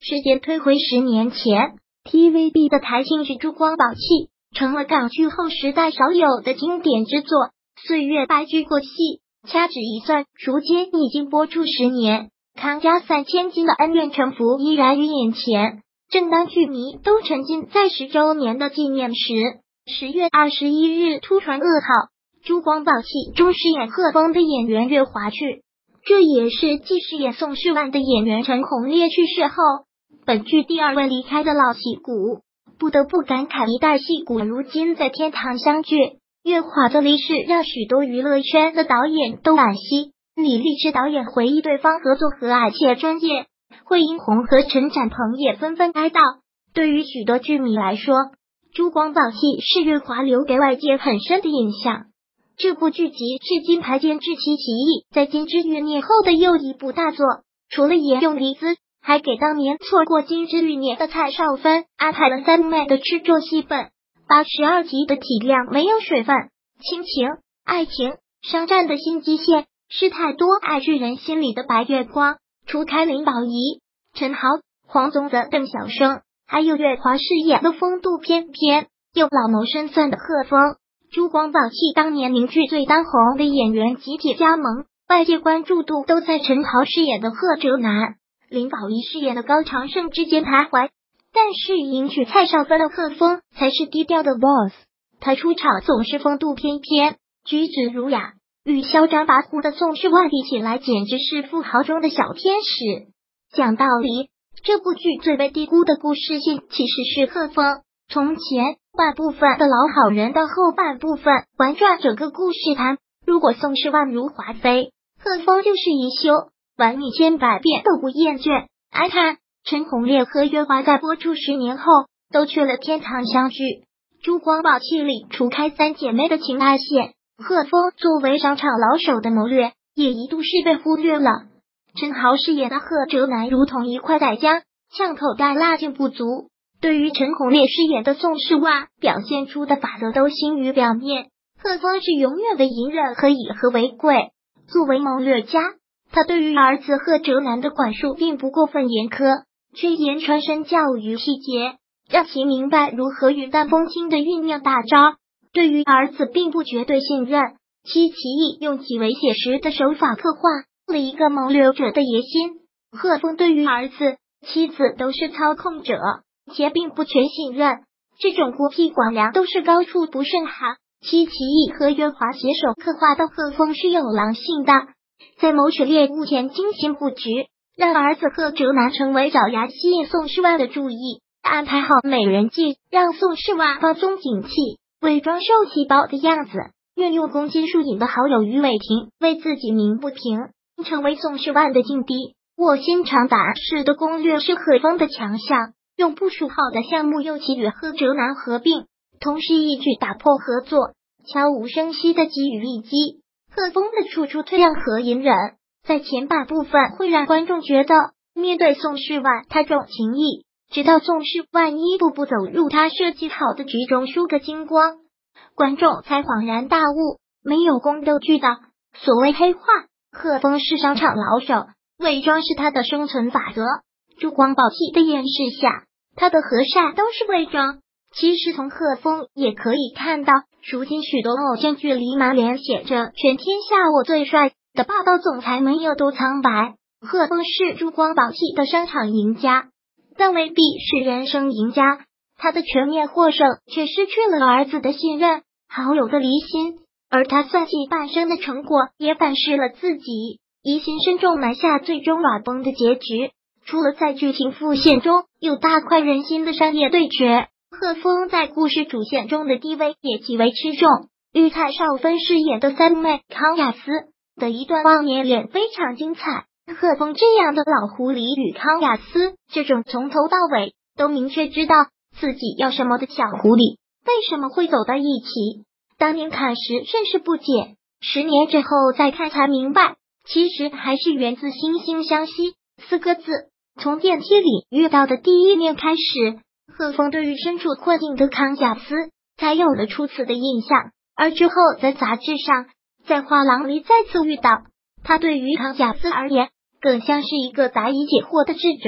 时间推回10年前 ，TVB 的台庆剧《珠光宝气》成了港剧后时代少有的经典之作。岁月白驹过隙，掐指一算，如今已经播出10年，康家3000金的恩怨沉浮依然于眼前。正当剧迷都沉浸在10周年的纪念时，10月21日突传噩耗，珠光宝气中饰演贺峰的演员岳华去，这也是继饰演宋世万的演员陈鸿烈去世后，本剧第2位离开的老戏骨。不得不感慨一代戏骨如今在天堂相聚，岳华的离世让许多娱乐圈的导演都惋惜。李立志导演回忆对方合作和蔼且专业，惠英红和陈展鹏也纷纷哀悼。对于许多剧迷来说，珠光宝气是岳华留给外界很深的印象。这部剧集是金牌监制戚其义在金枝欲孽后的又一部大作，除了沿用黎姿，还给当年错过金枝欲孽的蔡少芬安排了3妹的吃重戏份，82集的体量没有水分，亲情、爱情、商战的新基线是太多爱剧人心里的白月光。除开林保怡、陈豪、黄宗泽、邓小生，还有岳华饰演的风度翩翩又老谋深算的贺峰。珠光宝气当年名剧最当红的演员集体加盟，外界关注度都在陈豪饰演的贺哲南、林保怡饰演的高长胜之间徘徊，但是迎娶蔡少芬的贺峰才是低调的 boss。 他出场总是风度翩翩，举止儒雅，与嚣张跋扈的宋世万比起来简直是富豪中的小天使。讲道理，这部剧最被低估的故事性其实是贺峰。从前半部分的老好人到后半部分玩转整个故事盘，如果宋世万如华妃，贺峰就是宜修，玩你千百遍都不厌倦。哀叹陈鸿烈和岳华在播出10年后都去了天堂相聚。珠光宝气里除开3姐妹的情爱线，贺峰作为商场老手的谋略也一度是被忽略了。陈豪饰演的贺哲南如同一块奶浆，呛口袋辣劲不足。对于陈鸿烈饰演的宋世万，表现出的法则都新于表面。贺峰是永远的隐忍和以和为贵。作为谋略家，他对于儿子贺哲南的管束并不过分严苛，却言传身教于细节，让其明白如何云淡风轻的酝酿大招。对于儿子并不绝对信任，戚其义用极为写实的手法刻画了一个谋略者的野心。贺峰对于儿子、妻子都是操控者，且并不全信任，这种孤僻寡良都是高处不胜寒。戚其义和岳华携手刻画的贺峰是有狼性的，在谋取猎物前精心布局，让儿子贺哲南成为爪牙吸引宋世万的注意，安排好美人计，让宋世万放松警惕，伪装受气包的样子，运用公斤数瘾的好友于伟霆为自己鸣不平，成为宋世万的劲敌。卧薪尝胆式的攻略是贺峰的强项，用部署好的项目诱其与贺哲南合并，同时一举打破合作，悄无声息的给予一击。贺峰的处处退让和隐忍，在前半部分会让观众觉得面对宋世万他重情义，直到宋世万一步步走入他设计好的局中输个精光，观众才恍然大悟，没有宫斗剧的所谓黑化，贺峰是商场老手，伪装是他的生存法则。珠光宝气的掩饰下，他的和善都是伪装。其实从贺峰也可以看到，如今许多偶像剧里满脸写着全天下我最帅的霸道总裁们又都苍白。贺峰是珠光宝气的商场赢家，但未必是人生赢家。他的全面获胜却失去了儿子的信任，好友的离心，而他算计半生的成果也反噬了自己，疑心深重埋下最终软崩的结局。除了在剧情副线中有大快人心的商业对决，贺峰在故事主线中的地位也极为吃重。与蔡少芬饰演的3妹康雅思的一段忘年恋非常精彩。贺峰这样的老狐狸与康雅思这种从头到尾都明确知道自己要什么的小狐狸，为什么会走到一起？当年看时甚是不解，10年之后再看才明白，其实还是源自惺惺相惜4个字。从电梯里遇到的第一面开始，贺峰对于身处困境的康雅思才有了初次的印象，而之后在杂志上，在画廊里再次遇到他，对于康雅思而言更像是一个答疑解惑的智者。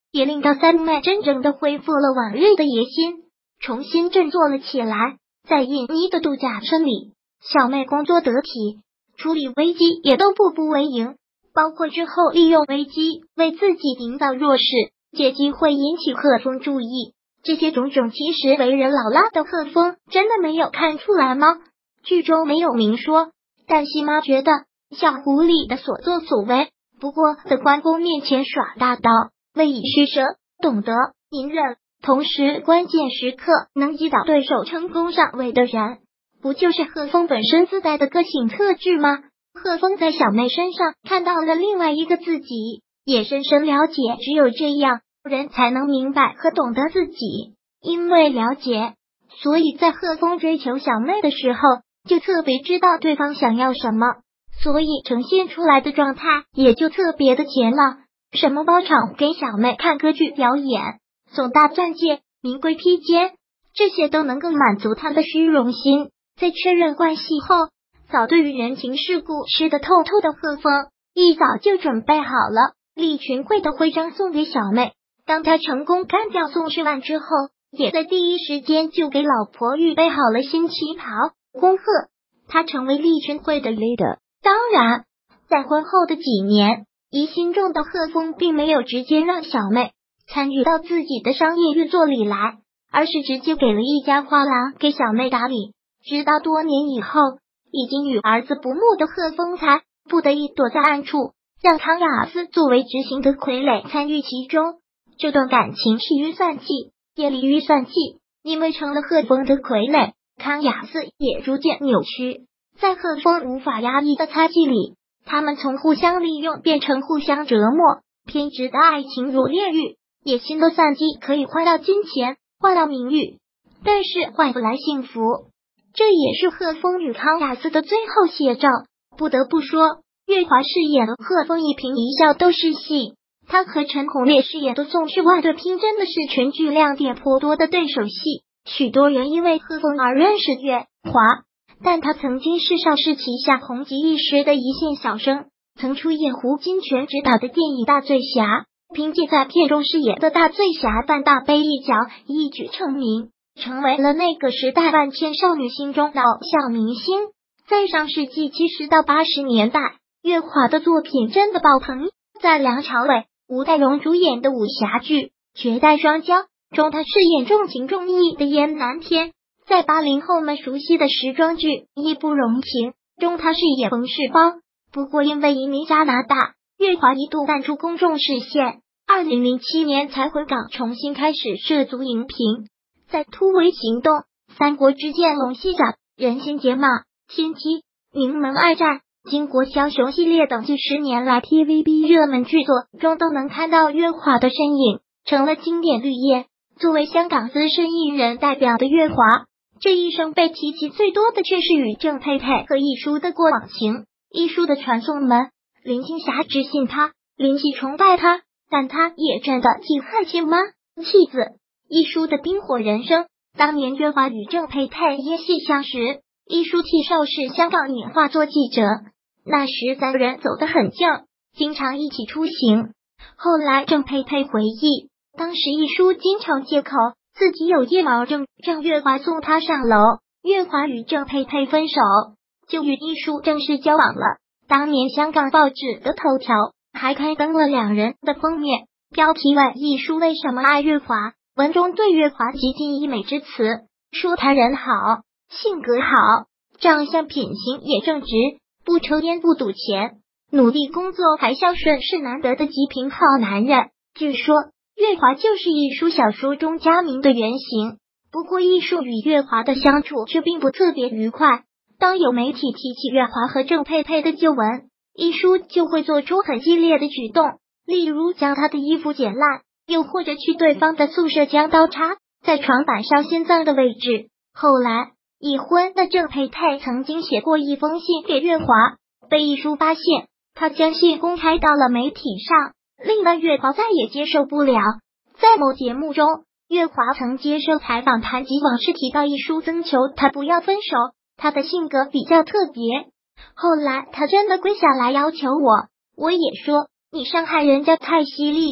也令到三妹真正的恢复了往日的野心，重新振作了起来。在印尼的度假村里，小妹工作得体，处理危机也都步步为营，包括之后利用危机为自己营造弱势，借机会引起贺峰注意。这些种种其实为人老辣的贺峰真的没有看出来吗？剧中没有明说，但西妈觉得小狐狸的所作所为不过在关公面前耍大刀，为以施舍，懂得隐忍，同时关键时刻能击倒对手成功上位的人，不就是贺峰本身自带的个性特质吗？贺峰在小妹身上看到了另外一个自己，也深深了解，只有这样人才能明白和懂得自己。因为了解，所以在贺峰追求小妹的时候就特别知道对方想要什么，所以呈现出来的状态也就特别的甜了。什么包场给小妹看歌剧表演，送大钻戒、名贵披肩，这些都能够满足他的虚荣心。在确认关系后，早对于人情世故识得透透的贺峰，一早就准备好了利群会的徽章送给小妹。当他成功干掉宋世万之后，也在第一时间就给老婆预备好了新旗袍，恭贺他成为利群会的 leader。当然，在婚后的几年，疑心重的贺峰并没有直接让小妹参与到自己的商业运作里来，而是直接给了一家花廊给小妹打理。直到多年以后，已经与儿子不睦的贺峰才不得已躲在暗处，让康雅斯作为执行的傀儡参与其中。这段感情是预算计，也离预算计，因为成了贺峰的傀儡，康雅斯也逐渐扭曲。在贺峰无法压抑的猜忌里，他们从互相利用变成互相折磨。偏执的爱情如炼狱，野心的算计可以换到金钱，换到名誉，但是换不来幸福。这也是贺峰与康雅斯的最后写照。不得不说，岳华饰演的贺峰一颦一笑都是戏，他和陈鸿烈饰演的宋世万对拼真的是全剧亮点颇多的对手戏。许多人因为贺峰而认识岳华，但他曾经是邵氏旗下红极一时的一线小生，曾出演胡金铨执导的电影《大醉侠》，凭借在片中饰演的大醉侠扮大杯一角一举成名，成为了那个时代万千少女心中的偶像明星。在上世纪70到80年代，岳华的作品真的爆棚。在梁朝伟、吴岱融主演的武侠剧《绝代双骄》中，他饰演重情重义的燕南天。在80后们熟悉的时装剧《义不容情》中，他饰演冯世芳。不过因为移民加拿大，岳华一度淡出公众视线，2007年才回港重新开始涉足荧屏。在突围行动、三国之剑龙戏长、人心解码、天机、名门爱战、巾帼枭雄系列等近10年来 TVB 热门剧作中都能看到岳华的身影，成了经典绿叶。作为香港资深艺人代表的岳华，这一生被提及最多的却是与郑佩佩和一书的过往情。一书的传送门，林青霞只信他，林夕崇拜他，但他也真的既恨亲妈妻子。一书的冰火人生，当年岳华与郑佩佩演戏相识，一书替邵氏香港影化做记者，那时三人走得很近，经常一起出行。后来郑佩佩回忆，当时一书经常借口自己有夜盲症，让岳华送他上楼。岳华与郑佩佩分手，就与一书正式交往了。当年香港报纸的头条还刊登了两人的封面，标题为一书为什么爱岳华，文中对岳华极尽溢美之词，说他人好，性格好，长相品行也正直，不抽烟不赌钱，努力工作还孝顺，是难得的极品好男人。据说岳华就是一书小说中佳明的原型。不过一书与岳华的相处却并不特别愉快，当有媒体提起岳华和郑佩佩的旧闻，一书就会做出很激烈的举动，例如将他的衣服剪烂，又或者去对方的宿舍将刀插在床板上心脏的位置。后来已婚的郑佩佩曾经写过一封信给岳华，被一书发现，他将信公开到了媒体上，令得岳华再也接受不了。在某节目中，岳华曾接受采访，谈及往事，提到一书征求他不要分手，他的性格比较特别。后来他真的跪下来要求我也说你伤害人家太犀利了，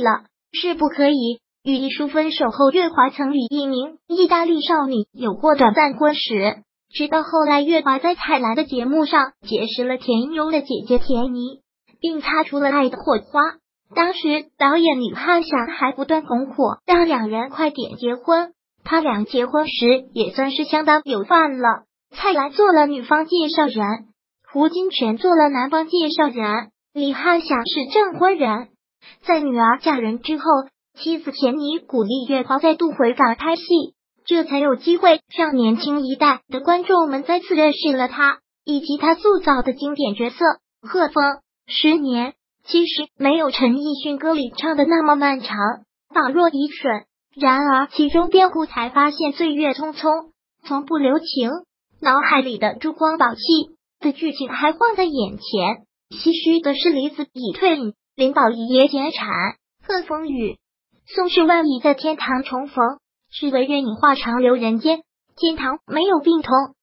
是不可以。与一书分手后，月华曾与一名意大利少女有过短暂婚史，直到后来月华在蔡澜的节目上结识了田优的姐姐田妮，并擦出了爱的火花。当时导演李翰祥还不断拱火，让两人快点结婚。他俩结婚时也算是相当有范了，蔡澜做了女方介绍人，胡金铨做了男方介绍人，李翰祥是证婚人。在女儿嫁人之后，妻子田妮鼓励月华再度回港拍戏，这才有机会让年轻一代的观众们再次认识了他，以及他塑造的经典角色贺峰。10年其实没有陈奕迅歌里唱的那么漫长，仿若一瞬。然而其中编户才发现岁月匆匆，从不留情。脑海里的珠光宝气的剧情还晃在眼前，唏嘘的是李子已退隐，林保怡也减产，贺峰与宋世万已在天堂重逢，是为愿影画长留人间，天堂没有病痛，